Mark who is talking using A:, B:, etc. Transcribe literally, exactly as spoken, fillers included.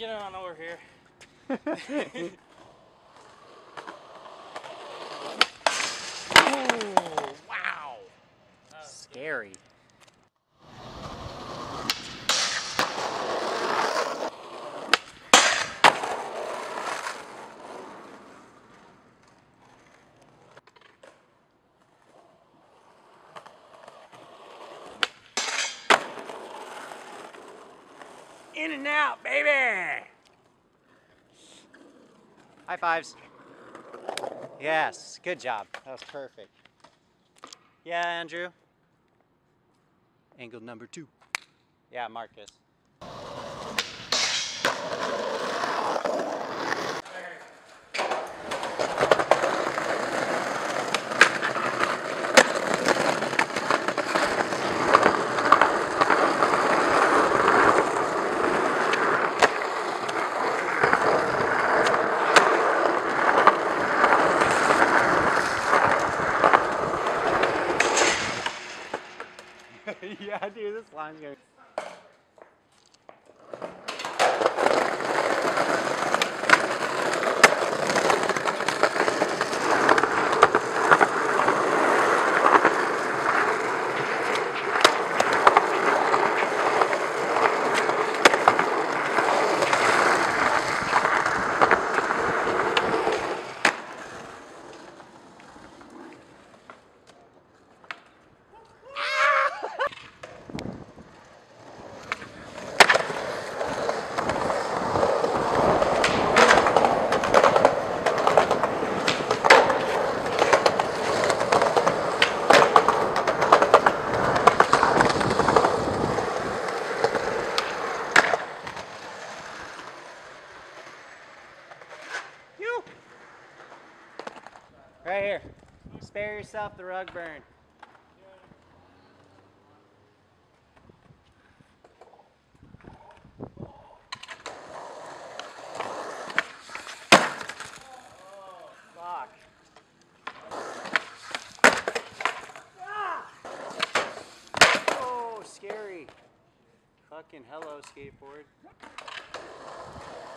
A: get on over here.
B: Oh, wow. Scary. In and out, baby! High fives. Yes, good job. That was perfect. Yeah, Andrew. Angle number two. Yeah, Marcus. Yeah, dude, this line's going. Right here. Spare yourself the rug burn. Fuck. Oh, scary. Fucking hello, skateboard.